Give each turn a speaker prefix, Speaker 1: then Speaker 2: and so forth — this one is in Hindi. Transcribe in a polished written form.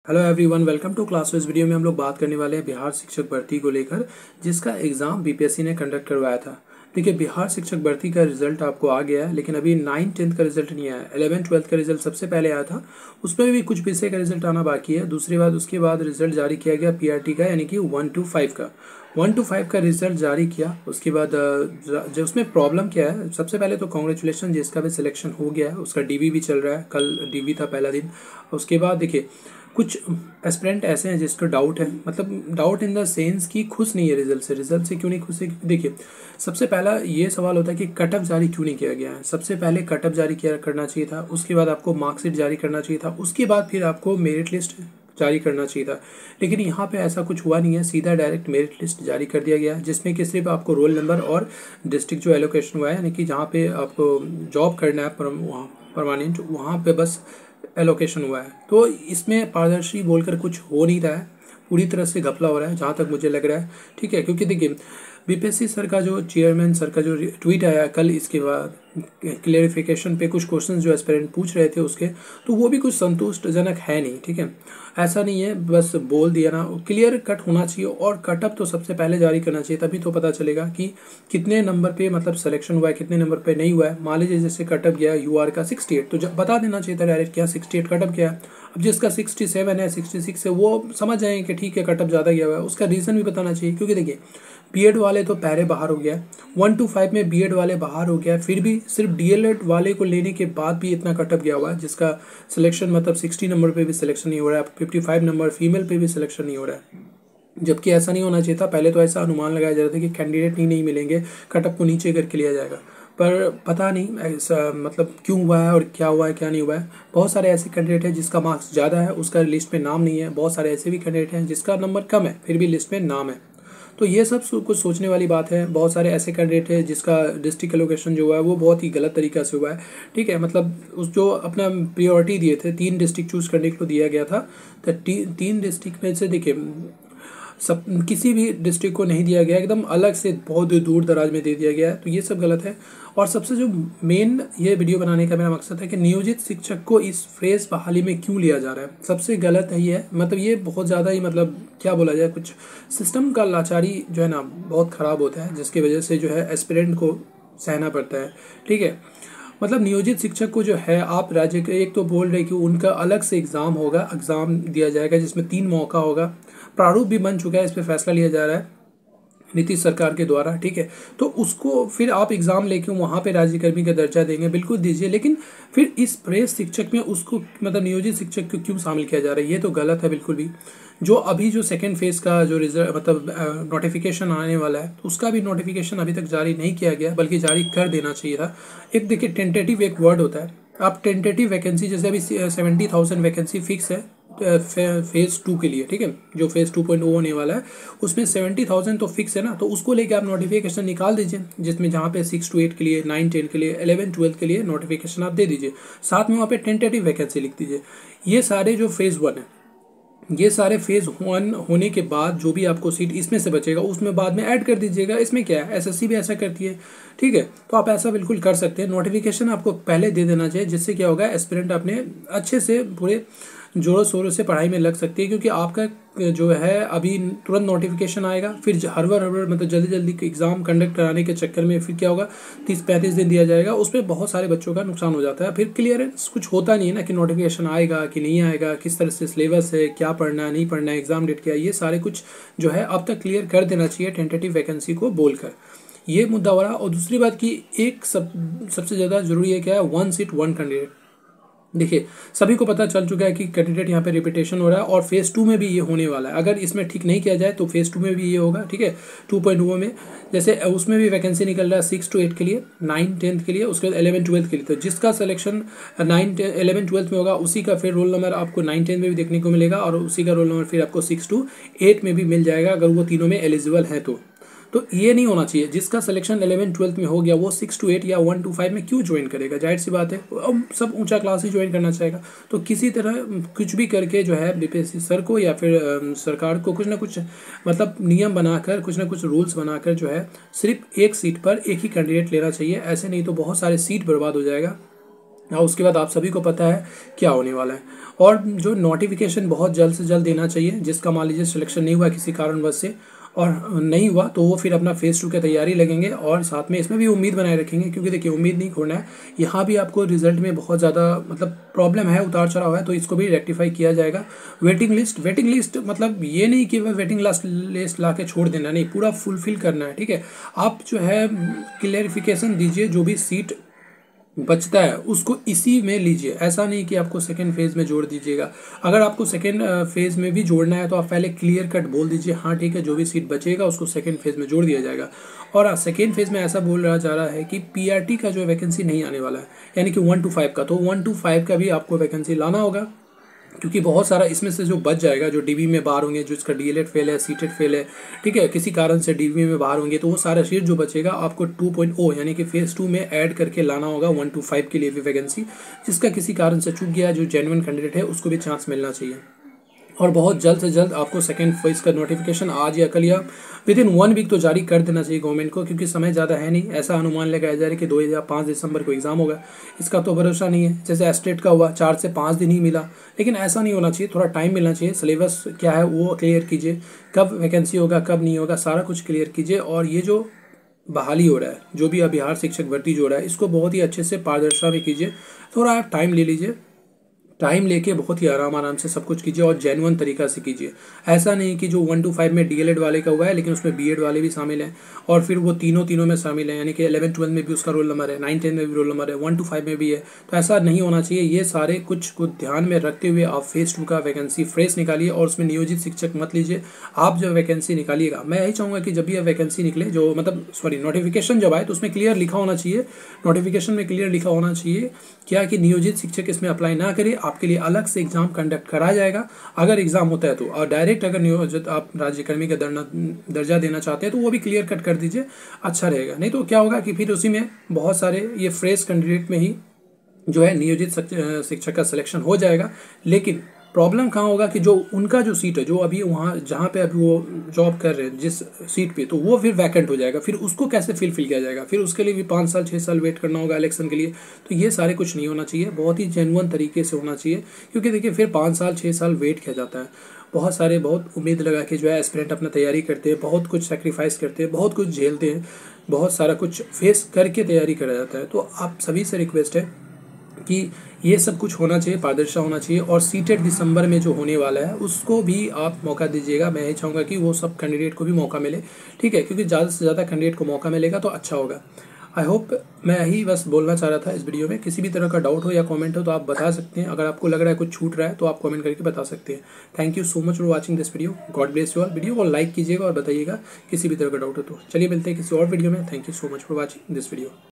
Speaker 1: Hello everyone, welcome to class. इस वीडियो में हम लोग बात करने वाले हैं बिहार शिक्षक भर्ती को लेकर, जिसका एग्ज़ाम बीपीएससी ने कंडक्ट करवाया था। देखिए, बिहार शिक्षक भर्ती का रिजल्ट आपको आ गया है, लेकिन अभी 9-10 का रिजल्ट नहीं आया है। 11-12 का रिजल्ट सबसे पहले आया था, उसमें भी कुछ विषय का रिजल्ट आना बाकी है। दूसरी बात, उसके बाद रिजल्ट जारी किया गया पीआरटी का, यानी कि 1-5 का 1-5 का रिजल्ट जारी किया। उसके बाद जो उसमें प्रॉब्लम क्या है, सबसे पहले तो कॉन्ग्रेचुलेशन, जिसका भी सिलेक्शन हो गया है, उसका डीवी भी चल रहा है। कल डीवी था पहला दिन। उसके बाद देखिए, कुछ एस्पिरेंट ऐसे हैं जिसको डाउट है, मतलब डाउट इन द सेंस कि खुश नहीं है रिजल्ट से क्यों नहीं खुश है? देखिए, सबसे पहला ये सवाल होता है कि कट ऑफ जारी क्यों नहीं किया गया है। सबसे पहले कट ऑफ जारी किया करना चाहिए था, उसके बाद आपको मार्कशीट जारी करना चाहिए था, उसके बाद फिर आपको मेरिट लिस्ट जारी करना चाहिए था। लेकिन यहाँ पे ऐसा कुछ हुआ नहीं है, सीधा डायरेक्ट मेरिट लिस्ट जारी कर दिया गया, जिसमें कि सिर्फ आपको रोल नंबर और डिस्ट्रिक्ट जो एलोकेशन हुआ है, यानी कि जहाँ पे आपको जॉब करना है वहाँ परमानेंट, वहाँ पे बस एलोकेशन हुआ है। तो इसमें पारदर्शी बोलकर कुछ हो नहीं रहा है, पूरी तरह से घपला हो रहा है जहाँ तक मुझे लग रहा है। ठीक है, क्योंकि देखिए, बीपीएससी सर का जो चेयरमैन सर का जो ट्वीट आया कल, इसके बाद क्लेरिफिकेशन पे कुछ क्वेश्चन जो एस्पिरेंट पूछ रहे थे उसके, तो वो भी कुछ संतुष्टजनक है नहीं। ठीक है, ऐसा नहीं है बस बोल दिया ना, क्लियर कट होना चाहिए। और कटअप तो सबसे पहले जारी करना चाहिए, तभी तो पता चलेगा कि कितने नंबर पे मतलब सिलेक्शन हुआ है, कितने नंबर पे नहीं हुआ है। मान लीजिए जैसे कटअप गया यूआर का 68, तो जब बता देना चाहिए था डायरेक्ट, क्या 68 कटअप गया है। अब जिसका 67 है, 66 है, वो समझ जाएंगे कि ठीक है कटअप ज़्यादा गया हुआ है, उसका रीज़न भी बताना चाहिए। क्योंकि देखिए, बीएड वाले तो पहले बाहर हो गया, 1-5 में बीएड वाले बाहर हो गया, फिर भी सिर्फ डीएलएड वाले को लेने के बाद भी इतना कटअप गया हुआ है, जिसका सिलेक्शन मतलब 60 नंबर पे भी सिलेक्शन नहीं हो रहा है, 55 नंबर फीमेल पे भी सिलेक्शन नहीं हो रहा है। जबकि ऐसा नहीं होना चाहिए था। पहले तो ऐसा अनुमान लगाया जा रहा था कि कैंडिडेट ही नहीं मिलेंगे, कटअप को नीचे करके लिया जाएगा, पर पता नहीं ऐसा मतलब क्यों हुआ है और क्या हुआ है क्या नहीं हुआ है। बहुत सारे ऐसे कैंडिडेट हैं जिसका मार्क्स ज़्यादा है, उसका लिस्ट में नाम नहीं है। बहुत सारे ऐसे भी कैंडिडेट हैं जिसका नंबर कम है, फिर भी लिस्ट में नाम है। तो ये सब कुछ सोचने वाली बात है। बहुत सारे ऐसे कैंडिडेट हैं जिसका डिस्ट्रिक्ट एलोकेशन जो हुआ है वो बहुत ही गलत तरीका से हुआ है। ठीक है, मतलब उस जो अपना प्रियोरिटी दिए थे, 3 डिस्ट्रिक्ट चूज़ करने को दिया गया था, तो 3 डिस्ट्रिक्ट में से देखिए, सब किसी भी डिस्ट्रिक्ट को नहीं दिया गया, एकदम अलग से बहुत दूर दराज में दे दिया गया है। तो ये सब गलत है। और सबसे जो मेन ये वीडियो बनाने का मेरा मकसद है कि नियोजित शिक्षक को इस फ्रेज बहाली में क्यों लिया जा रहा है, सबसे गलत है ये। मतलब ये बहुत ज़्यादा ही, मतलब क्या बोला जाए, कुछ सिस्टम का लाचारी जो है ना बहुत ख़राब होता है, जिसकी वजह से जो है एस्पिरेंट को सहना पड़ता है। ठीक है, मतलब नियोजित शिक्षक को जो है, आप राज्य के एक तो बोल रहे कि उनका अलग से एग्ज़ाम होगा, एग्ज़ाम दिया जाएगा जिसमें 3 मौका होगा। प्रारूप भी बन चुका है, इस पर फैसला लिया जा रहा है नीतीश सरकार के द्वारा। ठीक है, तो उसको फिर आप एग्ज़ाम लेके वहाँ पे राज्यकर्मी का दर्जा देंगे, बिल्कुल दीजिए, लेकिन फिर इस प्रेस शिक्षक में उसको मतलब नियोजित शिक्षक को क्यों शामिल किया जा रहा है, ये तो गलत है बिल्कुल भी। जो अभी जो सेकेंड फेज़ का जो रिजल्ट मतलब नोटिफिकेशन आने वाला है, उसका भी नोटिफिकेशन अभी तक जारी नहीं किया गया, बल्कि जारी कर देना चाहिए था। एक देखिए, टेंटेटिव एक वर्ड होता है। आप टेंटेटिव वैकेंसी, जैसे अभी 70,000 वैकेंसी फिक्स है फेज़ 2 के लिए। ठीक है, जो फेज़ 2.0 होने वाला है उसमें 70,000 तो फिक्स है ना, तो उसको लेके आप नोटिफिकेशन निकाल दीजिए, जिसमें जहाँ पे 6 to 8 के लिए, 9-10 के लिए, 11-12 के लिए नोटिफिकेशन आप दे दीजिए। साथ में वहाँ पे टेंटेटिव वैकेंसी लिख दीजिए। ये सारे जो फेज़ 1 है, ये सारे फेज़ 1 होने के बाद जो भी आपको सीट इसमें से बचेगा उसमें बाद में ऐड कर दीजिएगा। इसमें क्या है, एसएससी भी ऐसा करती है। ठीक है, तो आप ऐसा बिल्कुल कर सकते हैं। नोटिफिकेशन आपको पहले दे देना चाहिए, जिससे क्या होगा, एस्पिरेंट अपने अच्छे से पूरे जोरों शोरों से पढ़ाई में लग सकती है। क्योंकि आपका जो है अभी तुरंत नोटिफिकेशन आएगा, फिर हड़बड़ मतलब जल्दी जल्दी एग्ज़ाम कंडक्ट कराने के चक्कर में फिर क्या होगा, 30-35 दिन दिया जाएगा, उसमें बहुत सारे बच्चों का नुकसान हो जाता है। फिर क्लियरेंस कुछ होता नहीं है ना, कि नोटिफिकेशन आएगा कि नहीं आएगा, किस तरह से सिलेबस है, क्या पढ़ना है नहीं पढ़ना है, एग्ज़ाम डेट क्या है, ये सारे कुछ जो है अब तक क्लियर कर देना चाहिए टेंटेटिव वैकेंसी को बोलकर। ये मुद्दा हो रहा। और दूसरी बात की एक सबसे ज़्यादा जरूरी है क्या है, 1 सीट 1 कैंडिडेट। देखिए, सभी को पता चल चुका है कि कैंडिडेट यहाँ पे रिपीटेशन हो रहा है, और फेज़ 2 में भी ये होने वाला है। अगर इसमें ठीक नहीं किया जाए तो फेज़ 2 में भी ये होगा। ठीक है, 2.0 में जैसे उसमें भी वैकेंसी निकल रहा है 6 to 8 के लिए, 9-10 के लिए, उसके बाद 11-12 के लिए। तो जिसका सिलेक्शन 11-12 में होगा, उसी का फिर रोल नंबर आपको 9-10 में भी देखने को मिलेगा, और उसी का रोल नंबर फिर आपको 6 to 8 में भी मिल जाएगा, अगर वो तीनों में एलिजिबल है तो ये नहीं होना चाहिए। जिसका सिलेक्शन 11-12 में हो गया, वो 6 to 8 या 1-5 में क्यों ज्वाइन करेगा? जाहिर सी बात है, अब सब ऊंचा क्लास ही ज्वाइन करना चाहेगा। तो किसी तरह कुछ भी करके जो है बीपीएससी सर को या फिर सरकार को कुछ ना कुछ मतलब नियम बनाकर, कुछ ना कुछ रूल्स बनाकर जो है सिर्फ एक सीट पर एक ही कैंडिडेट लेना चाहिए। ऐसे नहीं तो बहुत सारे सीट बर्बाद हो जाएगा। और उसके बाद आप सभी को पता है क्या होने वाला है। और जो नोटिफिकेशन बहुत जल्द से जल्द देना चाहिए, जिसका मान लीजिए सिलेक्शन नहीं हुआ किसी कारणवश से और नहीं हुआ, तो वो फिर अपना फेज़ 2 की तैयारी लगेंगे और साथ में इसमें भी उम्मीद बनाए रखेंगे, क्योंकि देखिए उम्मीद नहीं खोना है। यहाँ भी आपको रिजल्ट में बहुत ज़्यादा मतलब प्रॉब्लम है, उतार चढ़ाव है, तो इसको भी रेक्टिफाई किया जाएगा। वेटिंग लिस्ट मतलब ये नहीं कि वह वेटिंग लिस्ट ला के छोड़ देना, नहीं, पूरा फुलफिल करना है, ठीक है। आप जो है क्लेरिफिकेशन दीजिए, जो भी सीट बचता है उसको इसी में लीजिए, ऐसा नहीं कि आपको सेकेंड फेज़ में जोड़ दीजिएगा। अगर आपको सेकेंड फेज़ में भी जोड़ना है तो आप पहले क्लियर कट बोल दीजिए, हाँ ठीक है, जो भी सीट बचेगा उसको सेकेंड फेज़ में जोड़ दिया जाएगा। और सेकेंड फेज़ में ऐसा बोल रहा जा रहा है कि पीआरटी का जो वैकेंसी नहीं आने वाला है, यानी कि 1 to 5 का, तो 1 to 5 का भी आपको वैकेंसी लाना होगा, क्योंकि बहुत सारा इसमें से जो बच जाएगा, जो डीबी में बाहर होंगे, जो इसका डीएलएड फेल है, सीटेड फेल है, ठीक है, किसी कारण से डीबी में बाहर होंगे, तो वो सारा सीट जो बचेगा आपको 2.0 यानी कि फेज़ 2 में ऐड करके लाना होगा 1 to 5 के लिए भी वैकेंसी। जिसका किसी कारण से चूक गया, जो जेन्युइन कैंडिडेट है उसको भी चांस मिलना चाहिए। और बहुत जल्द से जल्द आपको सेकेंड फेज का नोटिफिकेशन आज या कल या विद इन 1 वीक तो जारी कर देना चाहिए गवर्नमेंट को, क्योंकि समय ज़्यादा है नहीं। ऐसा अनुमान लगाया जा रहा है कि 2 या 5 दिसंबर को एग्जाम होगा, इसका तो भरोसा नहीं है। जैसे एस्टेट का हुआ 4 से 5 दिन ही मिला, लेकिन ऐसा नहीं होना चाहिए, थोड़ा टाइम मिलना चाहिए। सिलेबस क्या है वो क्लियर कीजिए, कब वैकेंसी होगा कब नहीं होगा सारा कुछ क्लियर कीजिए। और ये जो बहाली हो रहा है, जो भी बिहार शिक्षक भर्ती जो हो रहा है, इसको बहुत ही अच्छे से पारदर्शिता में कीजिए। थोड़ा आप टाइम ले लीजिए, टाइम लेके बहुत ही आराम से सब कुछ कीजिए और जेन्युइन तरीका से कीजिए। ऐसा नहीं कि जो 1 to 5 में डीएलएड वाले का हुआ है लेकिन उसमें बीएड वाले भी शामिल हैं और फिर वो तीनों में शामिल हैं, यानी कि 11-12 में भी उसका रोल नंबर है, 9-10 में भी रोल नंबर है, 1 to 5 में भी है। तो ऐसा नहीं होना चाहिए। ये सारे कुछ को ध्यान में रखते हुए आप फेज़ 2 का वैकेंसी फ्रेश निकालिए और उसमें नियोजित शिक्षक मत लीजिए। आप जब वैकेंसी निकालिएगा, मैं यही चाहूँगा कि जब भी यह वैकेंसी निकले, जो मतलब नोटिफिकेशन जब आए तो उसमें क्लियर लिखा होना चाहिए, नोटिफिकेशन में क्लियर लिखा होना चाहिए क्या कि नियोजित शिक्षक इसमें अप्लाई ना करें, आपके लिए अलग से एग्जाम कंडक्ट कराया जाएगा। अगर एग्जाम होता है तो और डायरेक्ट अगर नियोजित आप राज्यकर्मी का दर्जा देना चाहते हैं तो वो भी क्लियर कट कर दीजिए, अच्छा रहेगा। नहीं तो क्या होगा कि फिर उसी में बहुत सारे ये फ्रेश कैंडिडेट में ही जो है नियोजित शिक्षक का सिलेक्शन हो जाएगा। लेकिन प्रॉब्लम कहाँ होगा कि जो उनका जो सीट है, जो अभी वहाँ जहाँ पे अभी वो जॉब कर रहे हैं जिस सीट पे, तो वो फिर वैकेंट हो जाएगा। फिर उसको कैसे फिल किया जाएगा, फिर उसके लिए भी 5 साल 6 साल वेट करना होगा इलेक्शन के लिए। तो ये सारे कुछ नहीं होना चाहिए, बहुत ही जेन्युइन तरीके से होना चाहिए, क्योंकि देखिए फिर 5 साल 6 साल वेट किया जाता है। बहुत उम्मीद लगा के जो है एस्पिरेंट अपना तैयारी करते हैं, बहुत कुछ सेक्रीफाइस करते हैं, बहुत कुछ झेलते हैं, बहुत सारा कुछ फेस करके तैयारी करा जाता है। तो आप सभी से रिक्वेस्ट है कि ये सब कुछ होना चाहिए, पारदर्शिता होना चाहिए। और सीटेट दिसंबर में जो होने वाला है उसको भी आप मौका दीजिएगा। मैं ये चाहूँगा कि वो सब कैंडिडेट को भी मौका मिले, ठीक है, क्योंकि ज़्यादा से ज़्यादा कैंडिडेट को मौका मिलेगा तो अच्छा होगा। आई होप, मैं यही बस बोलना चाह रहा था इस वीडियो में। किसी भी तरह का डाउट हो या कमेंट हो तो आप बता सकते हैं। अगर आपको लग रहा है कुछ छूट रहा है तो आप कमेंट करके बता सकते हैं। Thank you so much for watching this video. God bless you all. Video को लाइक कीजिएगा और बताइएगा किसी भी तरह का डाउट हो तो। चलिए मिलते हैं किसी और वीडियो में। Thank you so much for watching this video.